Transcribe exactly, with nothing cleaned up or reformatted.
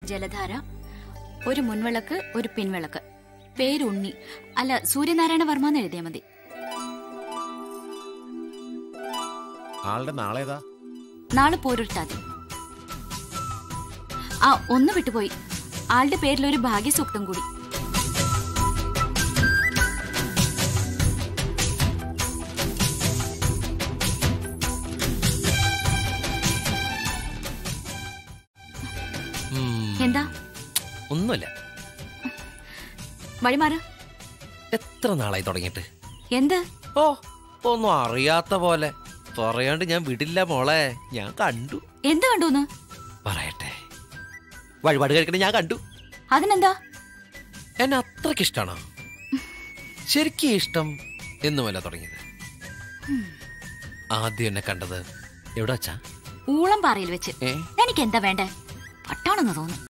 ജലധാര, ഒരു മുൻവിളക്ക്, ഒരു പിൻവിളക്ക്. പേര് ഉണ്ണി, അല്ല സൂര്യനാരായണ വർമ്മ എന്ന് എഴുതിയാൽ മതി. ആളുടെ നാളേതാ? നാളെ പോരുട്ടാതി. ആ ഒന്ന് വിട്ടുപോയി, ആളുടെ പേരിൽ ഒരു ഭാഗ്യസൂക്തം കൂടി. എന്താ? ഒന്നുമില്ല. വഴിമാറ. എത്ര നാളായി തുടങ്ങിയിട്ട്? എന്ത്? ഓ, ഒന്നും അറിയാത്ത പോലെ പറയാണ്ട് ഞാൻ വിടില്ല മോളെ. ഞാൻ കണ്ടു. എന്ത് കണ്ടു? പറയട്ടെ. വഴിപാട് കഴിക്കണേ ഞാൻ കണ്ടു. അതിനെന്താ? എന്നെ അത്രക്ക് ഇഷ്ടാണോ? ശരിക്കും ഇഷ്ടം എന്നുമല്ല തുടങ്ങിയത്. ആദ്യം എന്നെ കണ്ടത് എവിടെ വെച്ചാ? ഊളം പാറയിൽ വെച്ച്. എനിക്ക് എന്താ വേണ്ടേ? പട്ടാണെന്ന് തോന്നുന്നു.